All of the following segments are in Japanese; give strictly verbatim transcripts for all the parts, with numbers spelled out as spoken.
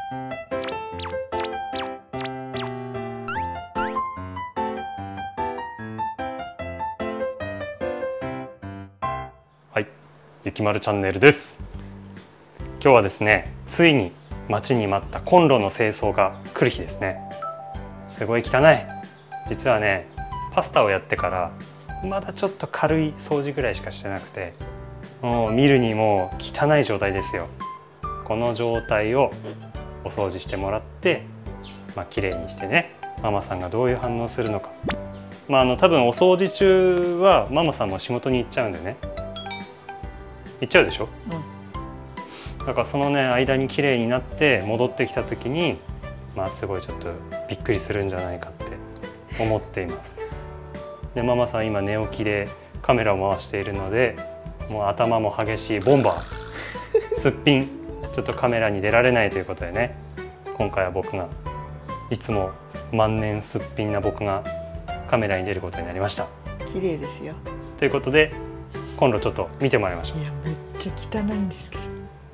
はい、ゆきまるチャンネルです。今日はですね、ついに待ちに待ったコンロの清掃が来る日ですね。すごい汚い。実はね、パスタをやってからまだちょっと軽い掃除ぐらいしかしてなくて、もう見るにも汚い状態ですよ。この状態をお掃除してもらって、まあ綺麗にしてね、ママさんがどういう反応するのか。まああの多分お掃除中はママさんも仕事に行っちゃうんでね。行っちゃうでしょ。うん、だからそのね間に綺麗になって戻ってきた時に、まあすごいちょっとびっくりするんじゃないかって思っています。でママさん今寝起きでカメラを回しているので、もう頭も激しいボンバーすっぴん、ちょっとカメラに出られないということでね、今回は僕がいつも万年すっぴんな僕がカメラに出ることになりました。 綺麗ですよ。 ということでコンロちょっと見てもらいましょう。 いやめっちゃ汚いんですけど、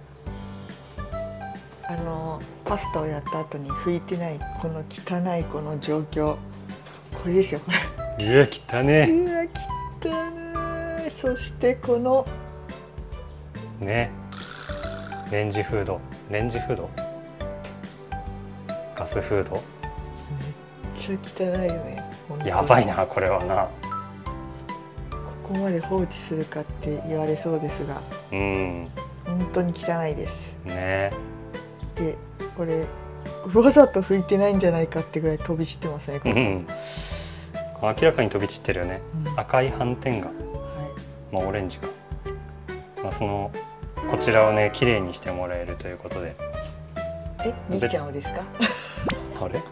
あのパスタをやった後に拭いてないこの汚いこの状況、これですよこれ。 うわ汚ね。 うわ汚い。そしてこのね、レンジフード、レンジフード、ガスフード、 めっちゃ汚いよね。 やばいなこれはな。 ここまで放置するかって言われそうですが、 うん、 本当に汚いですね。 でこれわざと拭いてないんじゃないかってぐらい飛び散ってますねこれ。 うん、明らかに飛び散ってるよね、うん、赤い斑点が、はい、まあオレンジが、まあ、そのこちらをね綺麗にしてもらえるということで。 え、兄ちゃんをですか？ あれ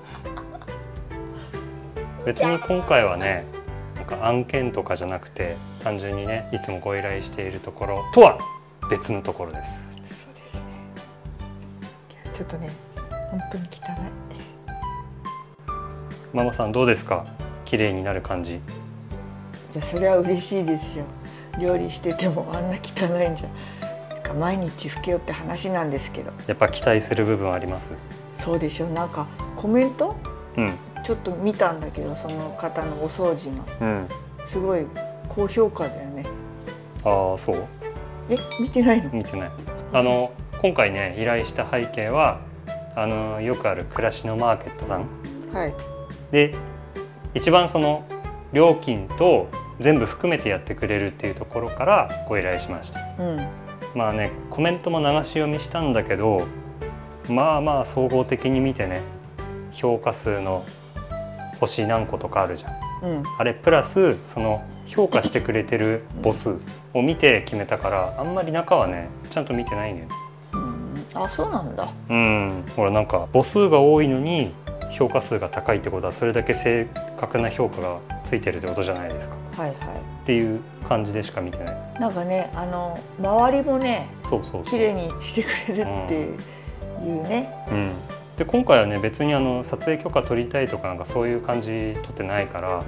別に今回はねなんか案件とかじゃなくて、単純にねいつもご依頼しているところとは別のところです。 そうですね。ちょっとね本当に汚い。 ママさんどうですか？綺麗になる感じ。 いやそれは嬉しいですよ。料理しててもあんな汚いんじゃ毎日拭けよって話なんですけど。 やっぱ期待する部分あります？そうでしょ。なんかコメント、 うん、 ちょっと見たんだけど、その方のお掃除の、 うん、 すごい高評価だよね。 ああそう。 え、見てないの？ 見てない。あの今回ね依頼した背景はあのよくある暮らしのマーケットさん、 はい、 で一番その料金と全部含めてやってくれるっていうところからご依頼しました。うん、まあねコメントも流し読みしたんだけど、まあまあ総合的に見てね評価数の星何個とかあるじゃん、うん、あれプラスその評価してくれてる母数を見て決めたから、あんまり中はねちゃんと見てないね。 うん、あ、そうなんだ。 うん、ほらなんか母数が多いのに評価数が高いってことはそれだけ正確な評価がついてるってことじゃないですか。はいはい。っていう感じでしか見てない。 なんかね、あの周りもね、 そうそうそう、 綺麗にしてくれるっていうね。 うん。うん、で今回はね別にあの撮影許可取りたいとかなんかそういう感じ取ってないから、うん、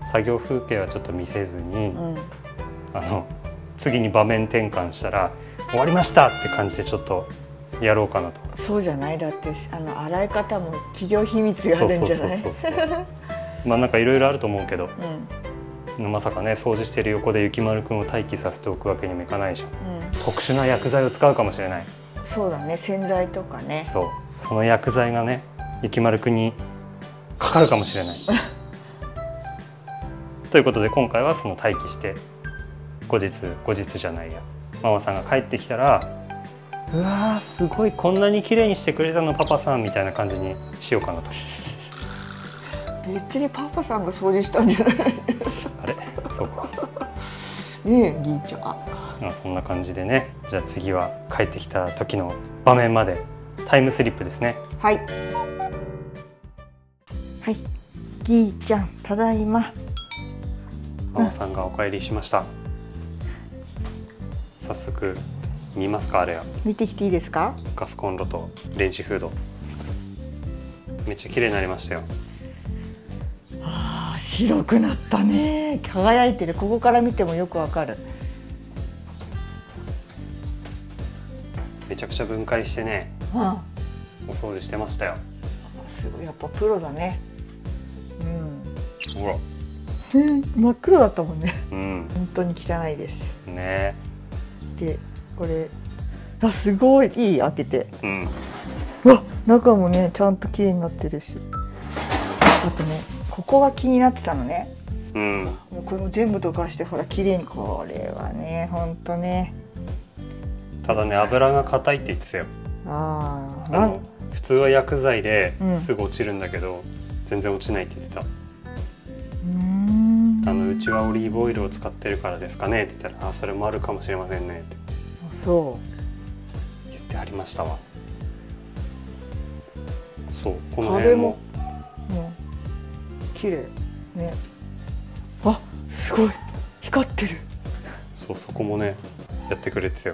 作業風景はちょっと見せずに、うん、あの次に場面転換したら終わりましたって感じでちょっとやろうかなと。 そうじゃない？だってあの洗い方も企業秘密があるんじゃない？ まあなんかいろいろあると思うけど、うん、まさかね掃除してる横でゆきまるくんを待機させておくわけにもいかないでしょ、うん、特殊な薬剤を使うかもしれない。 そうだね、洗剤とかね。 そう、その薬剤がねゆきまるくんにかかるかもしれないということで今回はその待機して後日後日じゃないやママさんが帰ってきたら、うわーすごいこんなに綺麗にしてくれたのパパさんみたいな感じにしようかなと。 別にパパさんが掃除したんじゃない？ あれ、そうか。 ねえ、ぎーちゃん。あ、 そんな感じでね。じゃあ次は帰ってきた時の場面までタイムスリップですね。 はい。はい。ぎーちゃん、ただいま。 ママさんがお帰りしました。早速見ますか、あれは。 見てきていいですか？ ガスコンロとレンジフード。めっちゃ綺麗になりましたよ。 ああ、白くなったね。輝いてる。ここから見てもよくわかる。 めちゃくちゃ分解してね、 ああお掃除してましたよ。 すごい、やっぱプロだね。うん。 ほら。 真っ黒だったもんね。 うん。 本当に汚いです。 ね。 で、これ、あ、すごいいい、開けて。 うん。 うわ、中もね、ちゃんと綺麗になってるし。あとね、ここが気になってたのね。 うん。 もうこれも全部溶かして、ほら、綺麗に、これはね、本当ね。 ただね、油が硬いって言ってたよ。 ああ、 あの普通は薬剤でうんすぐ落ちるんだけど、全然落ちないって言ってた。 うーん。 あのうちはオリーブオイルを使ってるからですかねって言ったら、あ、それもあるかもしれませんねってあ、そう言ってありましたわ。そう、この壁辺もも、もう綺麗ね。あ、すごい光ってる。 そう、そこもねやってくれてたよ。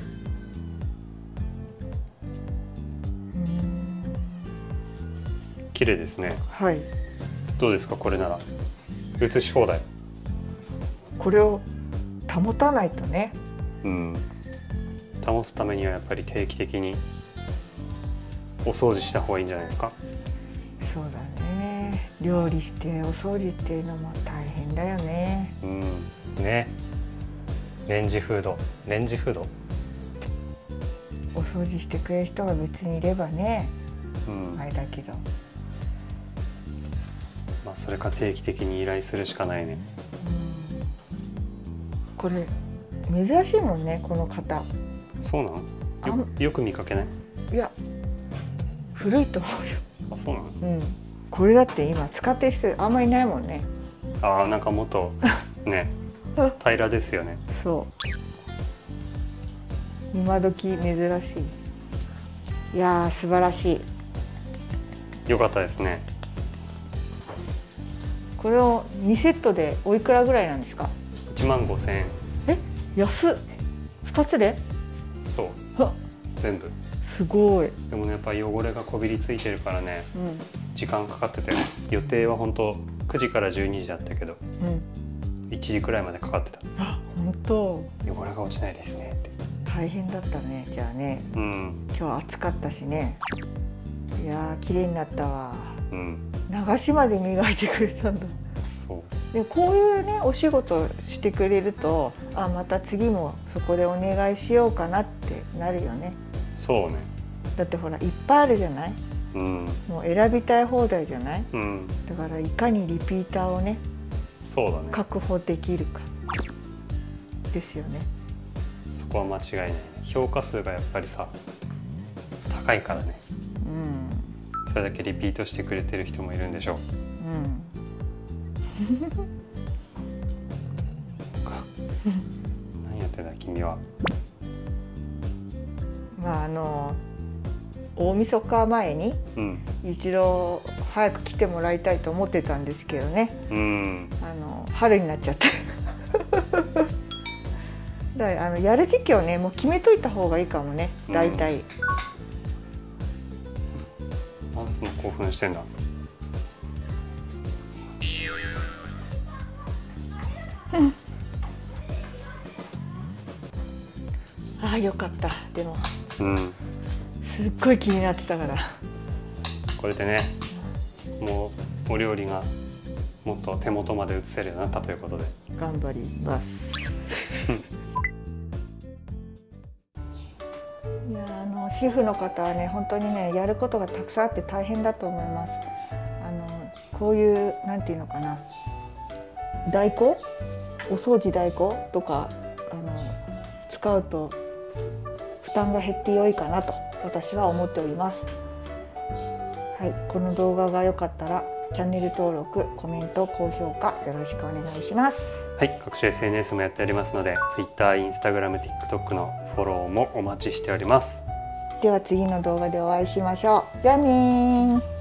うーん、 綺麗ですね。 はい。 どうですか、これなら写し放題。 これを保たないとね。 うん、保つためにはやっぱり定期的にお掃除した方がいいんじゃないですか。 そうだね。料理してお掃除っていうのも大変だよね。 うんね。レンジフードレンジフードお掃除してくれる人が別にいればね、 うん、 あれだけど。 まあそれか定期的に依頼するしかないね。 うん、これ珍しいもんね、この型。 そうなの？よく、よく見かけない？ いや、古いと思うよ。 あ、そうなの？ うん。これだって今使ってる人あんまりいないもんね。 ああ、なんかもっとね平らですよね。 そう。今時珍しい。いやー、素晴らしい。 よかったですね。 これをにセットでおいくらぐらいなんですか？ いちまんごせんえん。 え、安っ。ふたつで？ そう、 は、 全部。 すごい。 でもね、やっぱ汚れがこびりついてるからね、 うん。 時間かかってたよ。予定は本当くじからじゅうにじだったけど、 うん。 いちじくらいまでかかってた。 あ、本当。 汚れが落ちないですねって。 大変だったね。じゃあね。 うん。 今日暑かったしね。いやー、綺麗になったわ。 うん。 流しまで磨いてくれたんだ。 そう。 で、こういうねお仕事してくれると、あ、また次もそこでお願いしようかなってなるよね。 そうね。 だってほらいっぱいあるじゃない。 うん。 もう選びたい放題じゃない。 うん。 だからいかにリピーターをねそうだね。 確保できるかですよね。 そこは間違いないね。評価数がやっぱりさ高いからね。 うん。 それだけリピートしてくれてる人もいるんでしょう。 うん。 何やってんだ君は。 まああの大晦日前にうん。 一度早く来てもらいたいと思ってたんですけどね。 うん。 あの春になっちゃってだからあのやる時期をねもう決めといた方がいいかもね、大体。 なんでその興奮してんだ。 ああ、よかった。でもうん。 すっごい気になってたから。 これでね、もうお料理がもっと手元まで移せるようになったということで頑張りますいや、あの主婦の方はね本当にねやることがたくさんあって大変だと思います。あのこういうなんていうのかな、代行、お掃除代行とかあの使うと負担が減って良いかなと私は思っております。はい、この動画が良かったらチャンネル登録、コメント、高評価よろしくお願いします。 はい、各種 エスエヌエス もやっておりますので Twitter、Instagram、TikTok のフォローもお待ちしております。 では次の動画でお会いしましょう。じゃあねー。